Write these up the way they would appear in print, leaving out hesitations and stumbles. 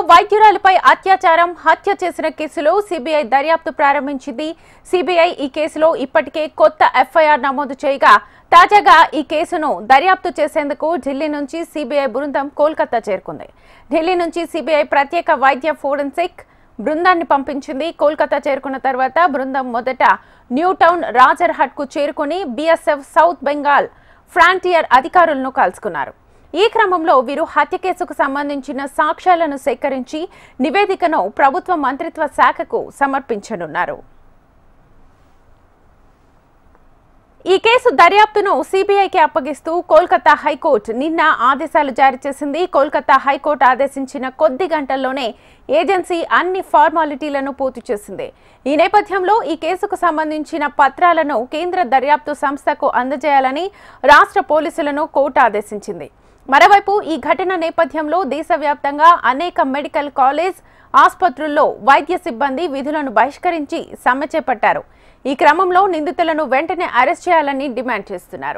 వైద్యురాలిపై అత్యాచారం హత్య చేసిన కేసులో సిబిఐ దర్యాప్తు ప్రారంభించింది. సిబిఐ ఈ కేసులో ఇప్పటికే కొత్త ఎఫ్ఐఆర్ నమోదు చేయగా తాజాగా ఈ కేసును దర్యాప్తు చేసేందుకు ఢిల్లీ నుంచి సిబిఐ బృందం కోల్కతా చేరుకుంది. ఢిల్లీ నుంచి సిబిఐ ప్రత్యేక వైద్య ఫోరెన్సిక్ బృందాన్ని పంపించింది. కోల్కతా చేరుకున్న తర్వాత బృందం మొదట న్యూ టౌన్ రాజర్హట్ కు చేరుకుని బిఎస్ఎఫ్ సౌత్ బెంగాల్ ఫ్రాంటియర్ అధికారులను కలుసుకున్నారు. ఈ క్రమంలో వీరు హత్య కేసుకు సంబంధించిన సాక్ష్యాలను సేకరించి నివేదికను ప్రభుత్వ మంత్రిత్వ శాఖకు సమర్పించనున్నారు. ఈ కేసు దర్యాప్తును సిబిఐకి అప్పగిస్తూ కోల్కతా హైకోర్టు నిన్న ఆదేశాలు జారీ చేసింది. కోల్కతా హైకోర్టు ఆదేశించిన కొద్ది గంటల్లోనే ఏజెన్సీ అన్ని ఫార్మాలిటీలను పూర్తి చేసింది. ఈ నేపథ్యంలో ఈ కేసుకు సంబంధించిన పత్రాలను కేంద్ర దర్యాప్తు సంస్థకు అందజేయాలని రాష్ట్ర పోలీసులను కోర్టు ఆదేశించింది. మరోవైపు ఈ ఘటన నేపథ్యంలో దేశవ్యాప్తంగా అనేక మెడికల్ కాలేజ్ ఆసుపత్రుల్లో వైద్య సిబ్బంది విధులను బహిష్కరించి సమ్మె చేపట్టారు. ఈ క్రమంలో నిందితులను వెంటనే అరెస్ట్ చేయాలని డిమాండ్ చేస్తున్నారు.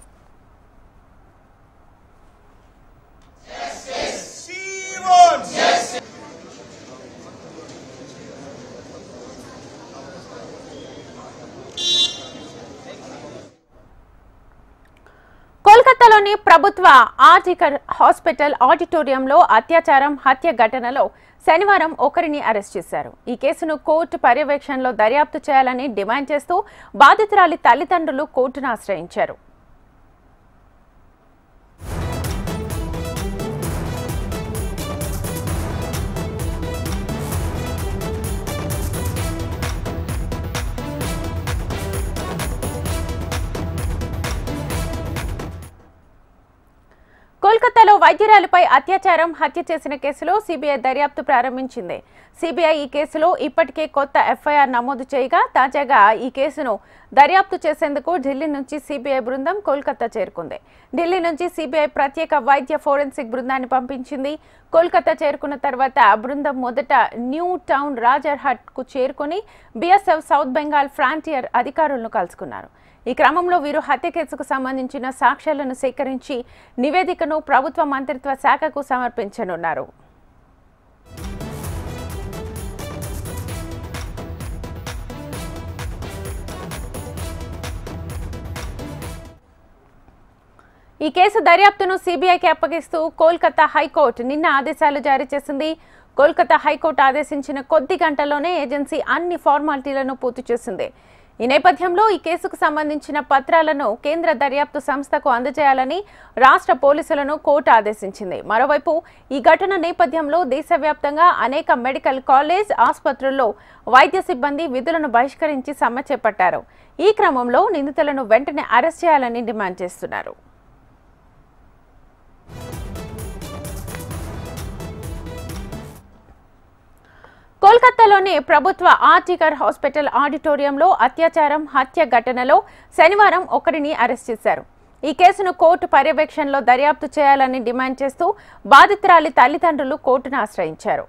కోల్కతాలోని ప్రభుత్వ ఆర్జికర్ హాస్పిటల్ ఆడిటోరియంలో అత్యాచారం హత్య ఘటనలో శనివారం ఒకరిని అరెస్ట్ చేశారు. ఈ కేసును కోర్టు పర్యవేక్షణలో దర్యాప్తు చేయాలని డిమాండ్ చేస్తూ బాధితురాలి తల్లిదండ్రులు కోర్టును ఆశ్రయించారు. కోల్కతాలో వైద్యురాలిపై అత్యాచారం హత్య చేసిన కేసులో సిబిఐ దర్యాప్తు ప్రారంభించింది. సిబిఐ ఈ కేసులో ఇప్పటికే కొత్త ఎఫ్ఐఆర్ నమోదు చేయగా తాజాగా ఈ కేసును దర్యాప్తు చేసేందుకు ఢిల్లీ నుంచి సిబిఐ బృందం కోల్కతా చేరుకుంది. ఢిల్లీ నుంచి సిబిఐ ప్రత్యేక వైద్య ఫోరెన్సిక్ బృందాన్ని పంపించింది. కోల్కతా చేరుకున్న తర్వాత బృందం మొదట న్యూ టౌన్ రాజర్హట్ కు చేరుకుని బిఎస్ఎఫ్ సౌత్ బెంగాల్ ఫ్రాంటియర్ అధికారులను కలుసుకున్నారు. ఈ క్రమంలో వీరు హత్య కేసుకు సంబంధించిన సాక్ష్యాలను సేకరించి నివేదికను ప్రభుత్వ మంత్రిత్వ శాఖకు సమర్పించనున్నారు. ఈ కేసు దర్యాప్తును సిబిఐకి అప్పగిస్తూ కోల్కతా హైకోర్టు నిన్న ఆదేశాలు జారీ చేసింది. కోల్కతా హైకోర్టు ఆదేశించిన కొద్ది గంటల్లోనే ఏజెన్సీ అన్ని ఫార్మాలిటీలను పూర్తి చేసింది. ఈ నేపథ్యంలో ఈ కేసుకు సంబంధించిన పత్రాలను కేంద్ర దర్యాప్తు సంస్థకు అందజేయాలని రాష్ట్ర పోలీసులను కోర్టు ఆదేశించింది. మరోవైపు ఈ ఘటన నేపథ్యంలో దేశవ్యాప్తంగా అనేక మెడికల్ కాలేజ్ ఆసుపత్రుల్లో వైద్య సిబ్బంది విధులను బహిష్కరించి సమ్మె చేపట్టారు. ఈ క్రమంలో నిందితులను వెంటనే అరెస్ట్ చేయాలని డిమాండ్ చేస్తున్నారు. కోల్కతాలోని ప్రభుత్వ ఆర్జికర్ హాస్పిటల్ ఆడిటోరియంలో అత్యాచారం హత్య ఘటనలో శనివారం ఒకరిని అరెస్ట్ చేశారు. ఈ కేసును కోర్టు పర్యవేక్షణలో దర్యాప్తు చేయాలని డిమాండ్ చేస్తూ బాధితురాలి తల్లిదండ్రులు కోర్టును ఆశ్రయించారు.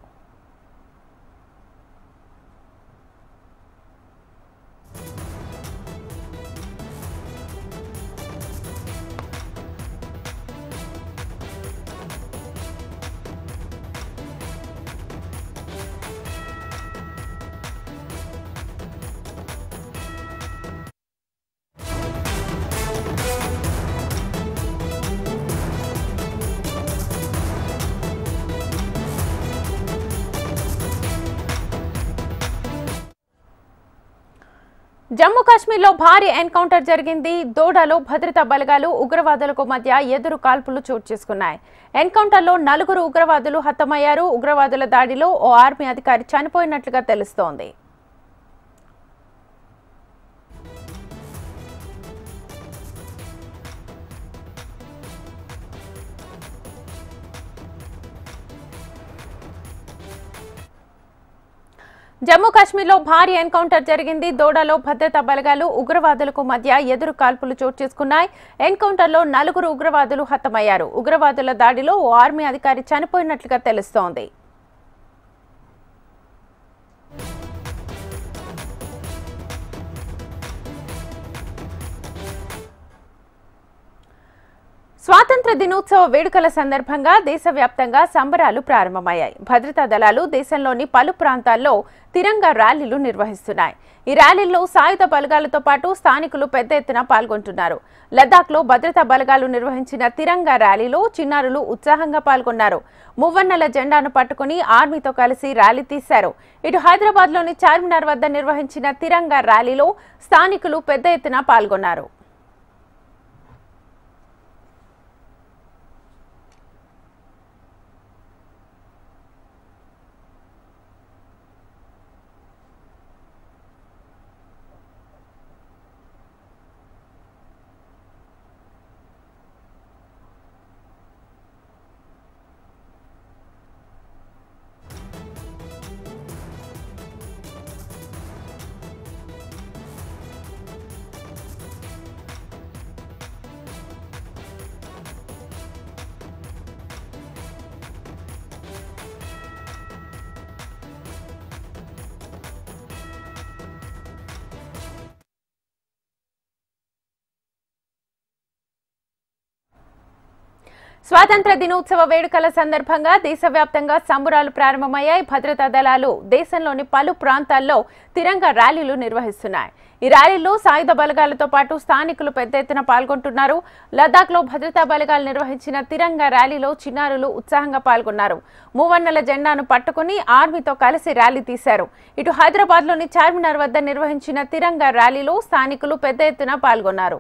జమ్మూ కాశ్మీర్లో భారీ ఎన్కౌంటర్ జరిగింది. దోడాలో భద్రతా బలగాలు ఉగ్రవాదులకు మధ్య ఎదురు కాల్పులు చోటు చేసుకున్నాయి. ఎన్కౌంటర్లో 4 ఉగ్రవాదులు హతమయ్యారు. ఉగ్రవాదుల దాడిలో ఓ ఆర్మీ అధికారి చనిపోయినట్లుగా తెలుస్తోంది. జమ్మూ కాశ్మీర్లో భారీ ఎన్కౌంటర్ జరిగింది. దోడాలో భద్రతా బలగాలు ఉగ్రవాదులకు మధ్య ఎదురు కాల్పులు చోటు చేసుకున్నాయి. ఎన్కౌంటర్లో 4 ఉగ్రవాదులు హతమయ్యారు. ఉగ్రవాదుల దాడిలో ఓ ఆర్మీ అధికారి చనిపోయినట్లుగా తెలుస్తోంది. స్వాతంత్ర దినోత్సవ వేడుకల సందర్భంగా దేశవ్యాప్తంగా సంబరాలు ప్రారంభమయ్యాయి. భద్రతా దళాలు దేశంలోని పలు ప్రాంతాల్లో తిరంగా ర్యాలీలు నిర్వహిస్తున్నాయి. ఈ ర్యాలీల్లో సాయుధ బలగాలతో పాటు స్థానికులు పెద్ద ఎత్తున పాల్గొంటున్నారు. లద్దాఖ్లో భద్రతా బలగాలు నిర్వహించిన తిరంగా ర్యాలీలో చిన్నారులు ఉత్సాహంగా పాల్గొన్నారు. మువ్వన్నెల జెండాను పట్టుకుని ఆర్మీతో కలిసి ర్యాలీ తీశారు. ఇటు హైదరాబాద్లోని చార్మినార్ వద్ద నిర్వహించిన తిరంగా ర్యాలీలో స్థానికులు పెద్ద ఎత్తున పాల్గొన్నారు. స్వాతంత్ర దినోత్సవ వేడుకల సందర్భంగా దేశవ్యాప్తంగా సంబరాలు ప్రారంభమయ్యాయి. భద్రతా దళాలు దేశంలోని పలు ప్రాంతాల్లో తిరంగా ర్యాలీలు నిర్వహిస్తున్నాయి. ఈ ర్యాలీలో సాయుధ బలగాలతో పాటు స్థానికులు పెద్ద ఎత్తున పాల్గొంటున్నారు. లద్దాఖ్లో భద్రతా బలగాలు నిర్వహించిన తిరంగా ర్యాలీలో చిన్నారులు ఉత్సాహంగా పాల్గొన్నారు. మువ్వన్నెల జెండాను పట్టుకుని ఆర్మీతో కలిసి ర్యాలీ తీశారు. ఇటు హైదరాబాద్లోని చార్మినార్ వద్ద నిర్వహించిన తిరంగా ర్యాలీలో స్థానికులు పెద్ద ఎత్తున పాల్గొన్నారు.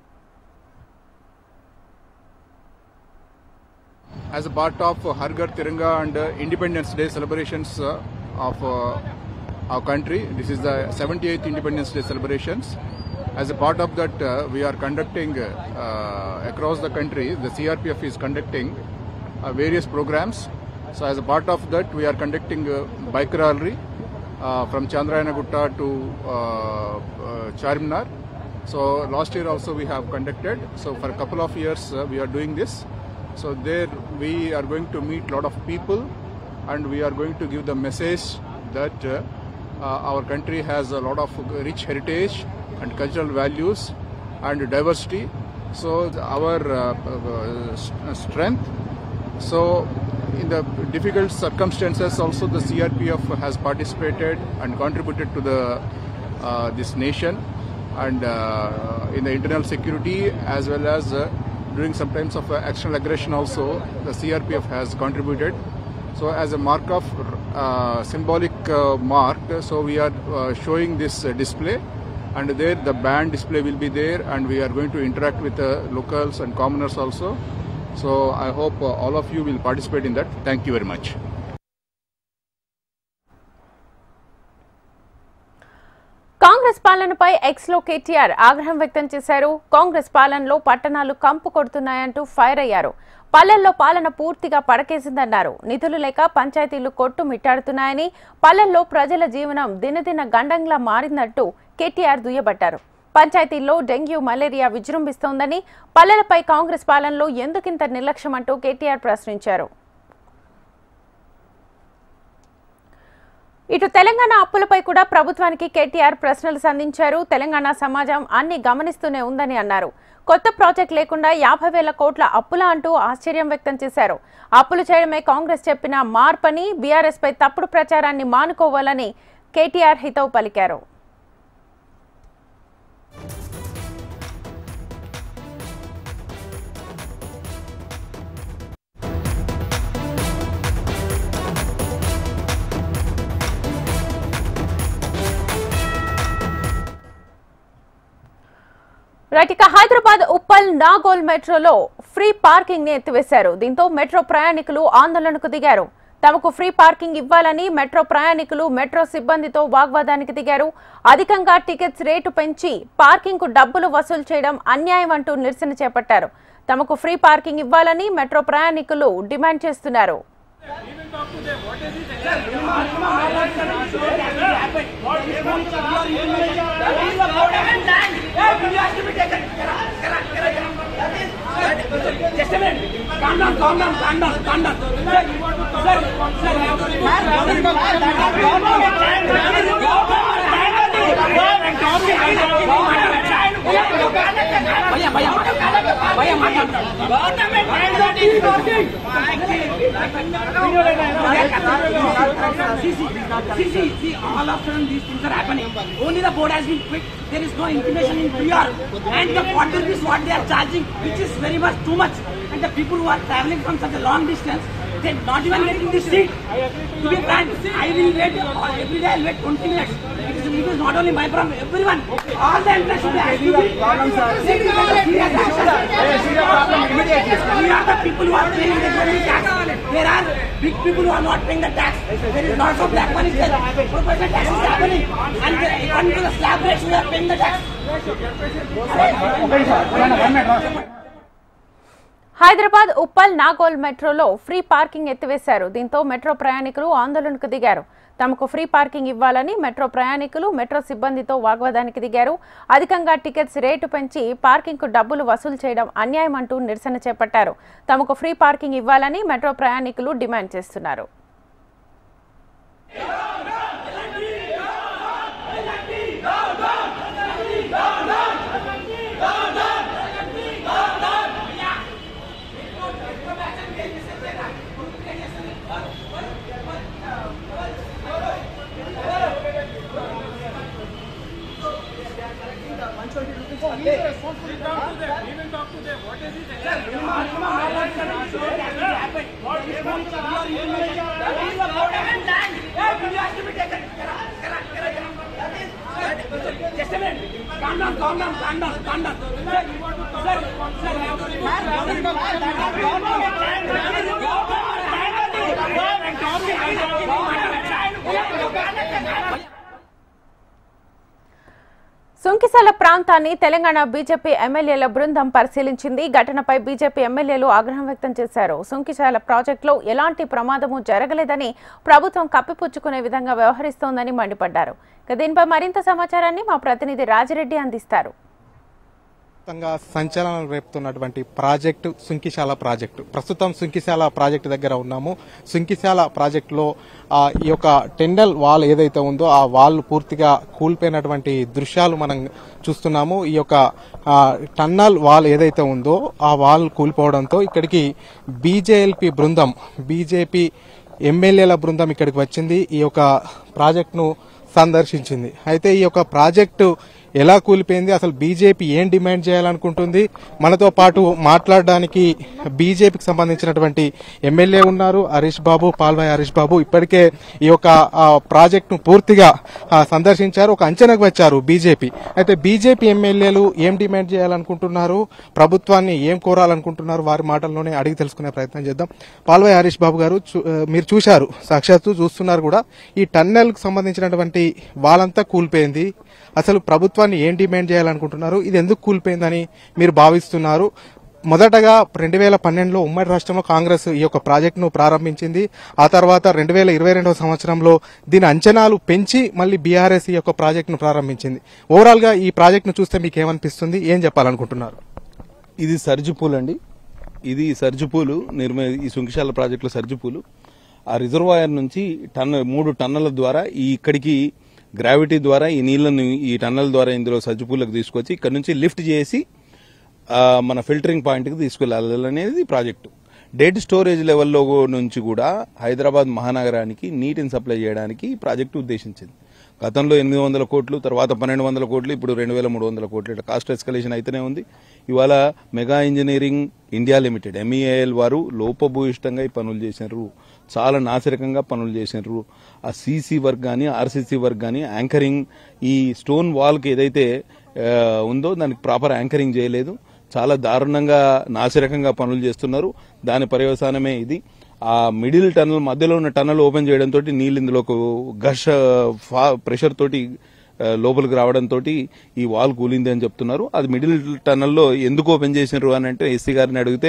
As a part of Har Ghar Tiranga and Independence Day celebrations of our country, this is the 78th Independence Day celebrations. As a part of that, we are conducting across the country, the CRPF is conducting various programs. So as a part of that, we are conducting bike rally from Chandrayana Gutta to Charminar. So last year also we have conducted. So for a couple of years we are doing this. So there we are going to meet a lot of people and we are going to give the message that our country has a lot of rich heritage and cultural values and diversity. So our strength. So in the difficult circumstances also the CRPF has participated and contributed to the this nation and in the internal security as well as during some times of external aggression also the CRPF has contributed. So as a mark of symbolic mark, so we are showing this display and there the band display will be there and we are going to interact with the locals and commoners also. So I hope all of you will participate in that. Thank you very much. Congress పాలనపై X లో కేటీఆర్ ఆగ్రహం వ్యక్తం చేశారు. కాంగ్రెస్ పాలనలో పట్టణాలు కంపు కొడుతున్నాయంటూ fire అయ్యారు. పల్లెల్లో పాలన పూర్తిగా పడకేసిందన్నారు. నిధులు లేక పంచాయతీలు కొట్టుమిట్టాడుతున్నాయని, పల్లెల్లో ప్రజల జీవనం దినదిన గండంగా మారిందంటూ కేటీఆర్ దుయ్యబట్టారు. పంచాయతీల్లో డెంగ్యూ, మలేరియా విజృంభిస్తోందని, పల్లెలపై కాంగ్రెస్ పాలనలో ఎందుకింత నిర్లక్ష్యమంటూ కేటీఆర్ ప్రశ్నించారు. ఇటు తెలంగాణ అప్పులపై కూడా ప్రభుత్వానికి కేటీఆర్ ప్రశ్నలు సంధించారు. తెలంగాణ సమాజం అన్ని గమనిస్తూనే ఉందని అన్నారు. కొత్త ప్రాజెక్ట్ లేకుండా 50,000 కోట్ల అప్పులా అంటూ ఆశ్చర్యం వ్యక్తం చేశారు. అప్పులు చేయడమే కాంగ్రెస్ చెప్పిన మార్పని, బీఆర్ఎస్ పై తప్పుడు ప్రచారాన్ని మానుకోవాలని కేటీఆర్ హితవు పలికారు. ఇక హైదరాబాద్ ఉప్పల్ నాగోల్ మెట్రోలో ఫ్రీ పార్కింగ్ ని ఎత్తివేశారు. దీంతో మెట్రో ప్రయాణికులు ఆందోళనకు దిగారు. తమకు ఫ్రీ పార్కింగ్ ఇవ్వాలని మెట్రో ప్రయాణికులు మెట్రో సిబ్బందితో వాగ్వాదానికి దిగారు. అధికంగా టికెట్స్ రేటు పెంచి పార్కింగ్ కు డబ్బులు వసూలు చేయడం అన్యాయం అంటూ నిరసన చేపట్టారు. తమకు ఫ్రీ పార్కింగ్ ఇవ్వాలని మెట్రో ప్రయాణికులు డిమాండ్ చేస్తున్నారు. भैया See, all of a sudden these things are happening. Only the board has been quick. There is no intimation in PR. And the quarter is what they are charging, which is very much too much. And the people who are traveling from such a long distance, they're not even getting this seat. To be frank, I will wait every day. I'll wait 20 minutes. It is not only my problem, everyone. All the entrance should be asked to be. We are the people who are paying the tax. There are big people who are not paying the tax. There is lots of black money there. Professional tax is happening. And according to the slab rates, we are paying the tax. Hyderabad Uppal Nagole మెట్రోలో free parking ఎత్తివేశారు. దీంతో metro ప్రయాణికులు ఆందోళనకు దిగారు. తమకు free parking ఇవ్వాలని metro ప్రయాణికులు metro సిబ్బందితో వాగ్వాదానికి దిగారు. అధికంగా టికెట్స్ రేటు పెంచి పార్కింగ్కు డబ్బులు వసూలు చేయడం అన్యాయం అంటూ నిరసన చేపట్టారు. తమకు ఫ్రీ పార్కింగ్ ఇవ్వాలని మెట్రో ప్రయాణికులు డిమాండ్ చేస్తున్నారు. సుంకిశాల ప్రాంతాన్ని తెలంగాణ బీజేపీ ఎమ్మెల్యేల బృందం పరిశీలించింది. ఘటనపై బీజేపీ ఎమ్మెల్యేలు ఆగ్రహం వ్యక్తం చేశారు. సుంకిశాల ప్రాజెక్టులో ఎలాంటి ప్రమాదము జరగలేదని ప్రభుత్వం కప్పిపుచ్చుకునే విధంగా వ్యవహరిస్తోందని మండిపడ్డారు. దీనిపై మరింత సమాచారాన్ని మా ప్రతినిధి రాజిరెడ్డి అందిస్తారు. సంచలనం రేపుతున్నటువంటి ప్రాజెక్టు సుంకిశాల ప్రాజెక్టు. ప్రస్తుతం సుంకిశాల ప్రాజెక్టు దగ్గర ఉన్నాము. సుంకిశాల ప్రాజెక్టులో ఈ యొక్క టెండల్ వాల్ ఏదైతే ఉందో ఆ వాల్ పూర్తిగా కూలిపోయినటువంటి దృశ్యాలు మనం చూస్తున్నాము. ఈ యొక్క టన్నల్ వాల్ ఏదైతే ఉందో ఆ వాల్ కూలిపోవడంతో ఇక్కడికి బీజేఎల్పీ బృందం, బీజేపీ ఎమ్మెల్యేల బృందం ఇక్కడికి వచ్చింది. ఈ యొక్క ప్రాజెక్టును సందర్శించింది. అయితే ఈ యొక్క ప్రాజెక్టు ఎలా కూలిపోయింది, అసలు బీజేపీ ఏం డిమాండ్ చేయాలనుకుంటుంది, మనతో పాటు మాట్లాడడానికి బీజేపీకి సంబంధించినటువంటి ఎమ్మెల్యే ఉన్నారు, హరీష్ బాబు, పాల్వాయి హరీష్ బాబు. ఇప్పటికే ఈ యొక్క ప్రాజెక్టును పూర్తిగా సందర్శించారు, ఒక అంచనాకు వచ్చారు బీజేపీ. అయితే బీజేపీ ఎమ్మెల్యేలు ఏం డిమాండ్ చేయాలనుకుంటున్నారు, ప్రభుత్వాన్ని ఏం కోరాలనుకుంటున్నారు, వారి మాటల్లోనే అడిగి తెలుసుకునే ప్రయత్నం చేద్దాం. పాల్వాయి హరీష్ బాబు గారు, మీరు చూశారు, సాక్షాత్తు చూస్తున్నారు కూడా, ఈ టన్నెల్ కు సంబంధించినటువంటి వాళ్ళంతా కూలిపోయింది. అసలు ప్రభుత్వాన్ని ఏం డిమాండ్ చేయాలనుకుంటున్నారు, ఇది ఎందుకు కూలిపోయిందని మీరు భావిస్తున్నారు? మొదటగా 2012లో ఉమ్మడి రాష్ట్రంలో కాంగ్రెస్ ఈ యొక్క ప్రాజెక్టును ప్రారంభించింది. ఆ తర్వాత 2022 సంవత్సరంలో దీని అంచనాలు పెంచి మళ్ళీ బీఆర్ఎస్ ఈ యొక్క ప్రాజెక్టును ప్రారంభించింది. ఓవరాల్ గా ఈ ప్రాజెక్టును చూస్తే మీకు ఏమనిపిస్తుంది, ఏం చెప్పాలనుకుంటున్నారు? ఇది సర్జిపూల్ అండి. ఇది సర్జిపూలు ఈ సుంకిశాల ప్రాజెక్టులో సర్జిపూలు. ఆ రిజర్వాయర్ నుంచి 3 టన్నుల ద్వారా ఇక్కడికి గ్రావిటీ ద్వారా ఈ నీళ్లను ఈ టన్నల్ ద్వారా ఇందులో సజ్జుపూలకు తీసుకొచ్చి ఇక్కడ నుంచి లిఫ్ట్ చేసి మన ఫిల్టరింగ్ పాయింట్కి తీసుకెళ్లాలనేది ప్రాజెక్టు. డెడ్ స్టోరేజ్ లెవెల్లో నుంచి కూడా హైదరాబాద్ మహానగరానికి నీటిని సప్లై చేయడానికి ఈ ప్రాజెక్టు ఉద్దేశించింది. గతంలో 800 కోట్లు, తర్వాత 1200 కోట్లు, ఇప్పుడు 2300 కోట్లు. ఇట్లా కాస్ట్ ఎస్కలేషన్ అయితేనే ఉంది. ఇవాళ mega engineering India limited MEIL వారు లోపభూయిష్టంగా ఈ పనులు చేసినారు, చాలా నాసిరకంగా పనులు చేసినారు. ఆ సీసీ వర్క్ కానీ RCC వర్క్ కానీ యాంకరింగ్, ఈ స్టోన్ వాల్కి ఏదైతే ఉందో దానికి ప్రాపర్ యాంకరింగ్ చేయలేదు. చాలా దారుణంగా నాసిరకంగా పనులు చేస్తున్నారు. దాని పర్యవసానమే ఇది. ఆ మిడిల్ టన్నల్ మధ్యలో ఉన్న టన్నల్ ఓపెన్ చేయడంతో నీళ్ళు ఇందులోకి ప్రెషర్ తోటి లోపలికి రావడంతో ఈ వాల్ కూలింది అని చెప్తున్నారు. అది మిడిల్ టన్నల్లో ఎందుకు ఓపెన్ చేసినారు అని అంటే ఎస్సీ గారిని అడిగితే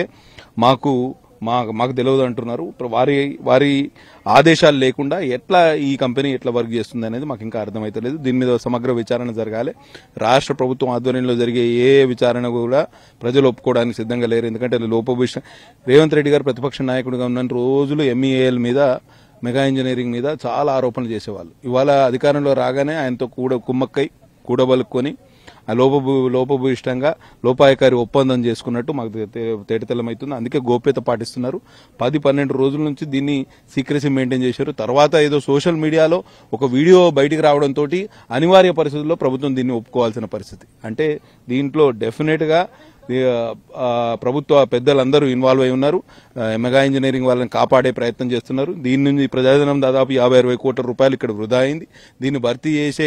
మాకు తెలియదు అంటున్నారు. వారి ఆదేశాలు లేకుండా ఎట్లా ఈ కంపెనీ ఎట్లా వర్క్ చేస్తుంది అనేది మాకు ఇంకా అర్థమైతలేదు. దీని మీద సమగ్ర విచారణ జరగాలి. రాష్ట్ర ప్రభుత్వం ఆధ్వర్యంలో జరిగే ఏ విచారణ కూడా ప్రజలు ఒప్పుకోవడానికి సిద్ధంగా లేరు. ఎందుకంటే లోపభూయిష్టం రేవంత్ రెడ్డి గారు ప్రతిపక్ష నాయకుడిగా ఉన్న రోజులు MEIL మీద, మెగా ఇంజనీరింగ్ మీద చాలా ఆరోపణలు చేసేవాళ్ళు. ఇవాళ అధికారంలో రాగానే ఆయనతో కూడబలుక్కొని లోపభూయిష్టంగా లోపాయకారి ఒప్పందం చేసుకున్నట్టు మాకు తేటతెల్లమవుతుంది. అందుకే గోప్యత పాటిస్తున్నారు. 10-12 రోజుల నుంచి దీన్ని సీక్రెసీ మెయింటైన్ చేశారు. తర్వాత ఏదో సోషల్ మీడియాలో ఒక వీడియో బయటికి రావడంతో అనివార్య పరిస్థితుల్లో ప్రభుత్వం దీన్ని ఒప్పుకోవాల్సిన పరిస్థితి. అంటే దీంట్లో డెఫినెట్ గా ప్రభుత్వ పెద్దలందరూ ఇన్వాల్వ్ అయి ఉన్నారు. మెగా ఇంజనీరింగ్ వాళ్ళని కాపాడే ప్రయత్నం చేస్తున్నారు. దీని నుంచి ప్రజాధనం దాదాపు 50-60 కోట్ల రూపాయలు ఇక్కడ వృధా అయింది. దీన్ని భర్తీ చేసే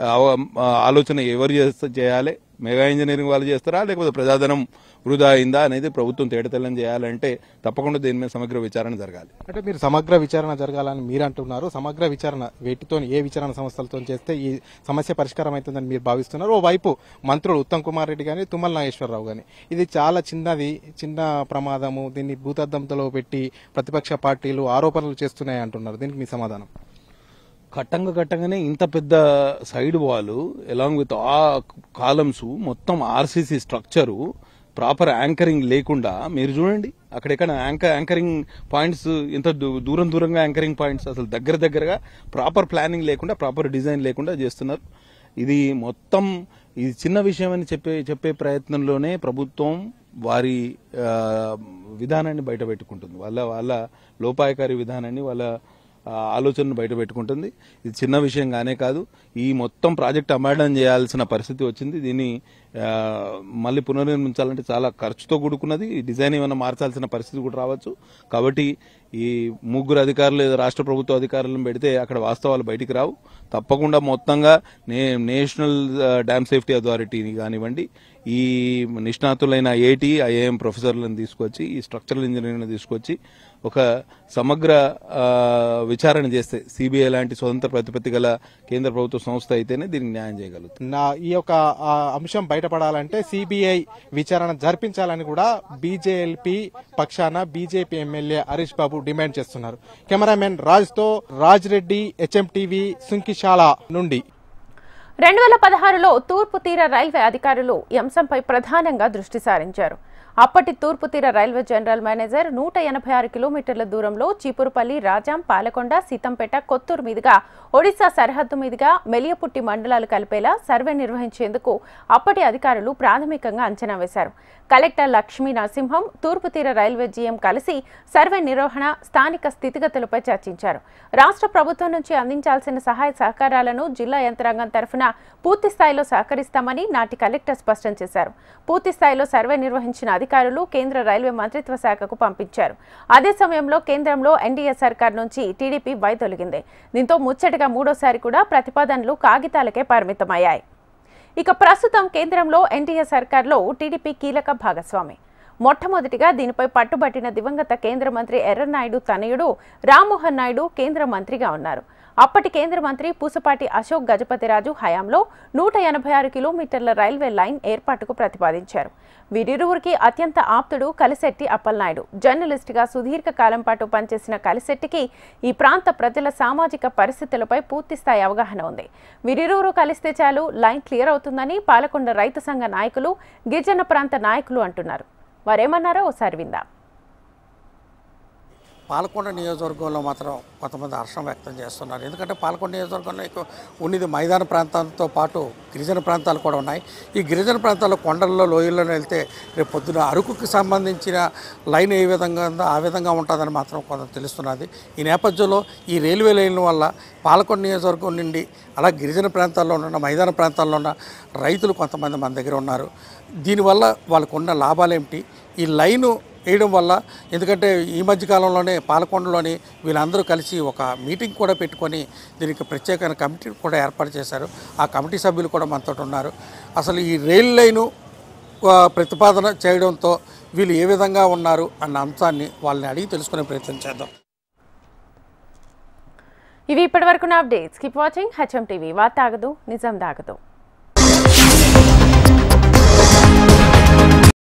ఆలోచన ఎవరు చేయాలి? మెగా ఇంజనీరింగ్ వాళ్ళు చేస్తారా, లేకపోతే ప్రజాధనం వృధా అయిందా అనేది ప్రభుత్వం తేటతెల్లం చేయాలంటే తప్పకుండా దీని మీద సమగ్ర విచారణ జరగాలి. అంటే మీరు సమగ్ర విచారణ జరగాలని మీరు అంటున్నారు. సమగ్ర విచారణ వేటితో, ఏ విచారణ సంస్థలతో చేస్తే ఈ సమస్య పరిష్కారం అవుతుందని మీరు భావిస్తున్నారు? ఓవైపు మంత్రులు ఉత్తమ్ కుమార్ రెడ్డి కానీ తుమ్మల నాగేశ్వరరావు కానీ ఇది చాలా చిన్న ప్రమాదము, దీన్ని భూతద్దంతో పెట్టి ప్రతిపక్ష పార్టీలు ఆరోపణలు చేస్తున్నాయి అంటున్నారు. దీనికి మీ సమాధానం? కట్టంగానే ఇంత పెద్ద సైడ్ వాల్ అలాంగ్ విత్ ఆ కాలమ్స్ మొత్తం ఆర్సీసీ స్ట్రక్చరు ప్రాపర్ యాంకరింగ్ లేకుండా మీరు చూడండి, అక్కడెక్కడ యాంకరింగ్ పాయింట్స్ ఇంత దూరంగా యాంకరింగ్ పాయింట్స్ అసలు దగ్గరగా ప్రాపర్ ప్లానింగ్ లేకుండా, ప్రాపర్ డిజైన్ లేకుండా చేస్తున్నారు. ఇది మొత్తం ఇది చిన్న విషయం అని చెప్పే ప్రయత్నంలోనే ప్రభుత్వం వారి విధానాన్ని బయట పెట్టుకుంటుంది. వాళ్ళ లోపాయకారి విధానాన్ని, వాళ్ళ ఆలోచనను బయట పెట్టుకుంటుంది. ఇది చిన్న విషయంగానే కాదు, ఈ మొత్తం ప్రాజెక్ట్ అమాండం చేయాల్సిన పరిస్థితి వచ్చింది. దీన్ని మళ్ళీ పునర్నిర్మించాలంటే చాలా ఖర్చుతో కూడుకున్నది. డిజైన్ ఏమైనా మార్చాల్సిన పరిస్థితి కూడా రావచ్చు. కాబట్టి ఈ 3 అధికారులు లేదా రాష్ట్ర ప్రభుత్వ అధికారులను పెడితే అక్కడ వాస్తవాలు బయటికి రావు. తప్పకుండా మొత్తంగా నేషనల్ డ్యామ్ సేఫ్టీ అథారిటీని కానివ్వండి, ఈ నిష్ణాతులైన ఐఐటి, ఐఐఎం ప్రొఫెసర్లను తీసుకొచ్చి, ఈ స్ట్రక్చరల్ ఇంజనీరింగ్ తీసుకొచ్చి ఒక సమగ్ర విచారణ చేస్తే సిబిఐ లాంటి స్వతంత్ర ప్రతిపత్తి గల కేంద్ర ప్రభుత్వ సంస్థ అయితేనే దీనికి న్యాయం చేయగలుగుతుంది. ఈ యొక్క అంశం బయటపడాలంటే సిబిఐ విచారణ జరిపించాలని కూడా బీజేఎల్పీ పక్షాన BJP MLA Harish Babu demand చేస్తున్నారు. కెమెరామెన్ రాజ్తో రాజ్ రెడ్డి, హెచ్ఎంటీవీ, సుంకిశాల నుండి. 2016లో తూర్పు తీర రైల్వే అధికారులు ఈ అంశంపై ప్రధానంగా దృష్టి సారించారు. అప్పటి తూర్పు తీర రైల్వే జనరల్ మేనేజర్ 186 కిలోమీటర్ల దూరంలో చీపురుపల్లి, రాజాం, పాలకొండ, సీతంపేట, కొత్తూరు మీదుగా ఒడిశా సరిహద్దు మీదుగా మెలియపుట్టి మండలాలు కలిపేలా సర్వే నిర్వహించేందుకు అప్పటి అధికారులు ప్రాథమికంగా అంచనా వేశారు. కలెక్టర్ లక్ష్మీ నరసింహం, తూర్పు తీర రైల్వే జీఎం కలిసి సర్వే నిర్వహణ, స్థానిక స్థితిగతులపై చర్చించారు. రాష్ట్ర ప్రభుత్వం నుంచి అందించాల్సిన సహాయ సహకారాలను జిల్లా యంత్రాంగం తరఫున పూర్తి స్థాయిలో సహకరిస్తామని నాటి కలెక్టర్ స్పష్టం చేశారు. పూర్తి స్థాయిలో సర్వే నిర్వహించిన అధికారులు కేంద్ర రైల్వే మంత్రిత్వ శాఖకు పంపించారు. అదే సమయంలో కేంద్రంలో ఎన్డీఏ సర్కార్ నుంచి టీడీపీ వైదొలిగింది. దీంతో ముచ్చటగా మూడోసారి కూడా ప్రతిపాదనలు కాగితాలకే పరిమితమయ్యాయి. ఇక ప్రస్తుతం కేంద్రంలో ఎన్డీఏ సర్కార్లో టీడీపీ కీలక భాగస్వామి. మొట్టమొదటిగా దీనిపై పట్టుబట్టిన దివంగత కేంద్ర మంత్రి ఎర్రన్నాయుడు తనయుడు రామ్మోహన్ నాయుడు కేంద్ర మంత్రిగా ఉన్నారు. అప్పటి కేంద్ర మంత్రి పూసపాటి అశోక్ గజపతిరాజు హయాంలో 186 కిలోమీటర్ల రైల్వే లైన్ ఏర్పాటుకు ప్రతిపాదించారు. వీరిరువురికి అత్యంత ఆప్తుడు కలిశెట్టి అప్పలనాయుడు. జర్నలిస్టుగా సుదీర్ఘ కాలం పాటు పనిచేసిన కలిశెట్టికి ఈ ప్రాంత ప్రజల సామాజిక పరిస్థితులపై పూర్తిస్థాయి అవగాహన ఉంది. వీరిరువురు కలిస్తే చాలు లైన్ క్లియర్ అవుతుందని పాలకొండ రైతు సంఘ నాయకులు, గిరిజన ప్రాంత నాయకులు అంటున్నారు. వారేమన్నారో ఒకసారి విందాం. పాలకొండ నియోజకవర్గంలో మాత్రం కొంతమంది హర్షం వ్యక్తం చేస్తున్నారు. ఎందుకంటే పాలకొండ నియోజకవర్గంలో ఉన్నది మైదాన ప్రాంతాలతో పాటు గిరిజన ప్రాంతాలు కూడా ఉన్నాయి. ఈ గిరిజన ప్రాంతాల్లో కొండల్లో, లోయల్లో వెళ్తే రేపు పొద్దున అరకుకి సంబంధించిన లైన్ ఏ విధంగా ఉందో ఆ విధంగా ఉంటుందని మాత్రం కొంత తెలుస్తున్నది. ఈ నేపథ్యంలో ఈ రైల్వే లైన్ వల్ల పాలకొండ నియోజకవర్గం నుండి అలా గిరిజన ప్రాంతాల్లో ఉన్న, మైదాన ప్రాంతాల్లో ఉన్న రైతులు కొంతమంది మన దగ్గర ఉన్నారు. దీనివల్ల వాళ్ళకు ఉన్న లాభాలు ఏమిటి, ఈ లైను వేయడం వల్ల, ఎందుకంటే ఈ మధ్యకాలంలోనే పాలకొండలోని వీళ్ళందరూ కలిసి ఒక మీటింగ్ కూడా పెట్టుకొని దీనికి ప్రత్యేకమైన కమిటీ కూడా ఏర్పాటు చేశారు. ఆ కమిటీ సభ్యులు కూడా మనతో ఉన్నారు. అసలు ఈ రైల్ లైను ప్రతిపాదన చేయడంతో వీళ్ళు ఏ విధంగా ఉన్నారు అన్న అంశాన్ని వాళ్ళని అడిగి తెలుసుకునే ప్రయత్నం చేద్దాం. ఇవి ఇప్పటివరకు నా updates. Keep watching HM TV. వార్త ఆగదు, నిజం దాగదు.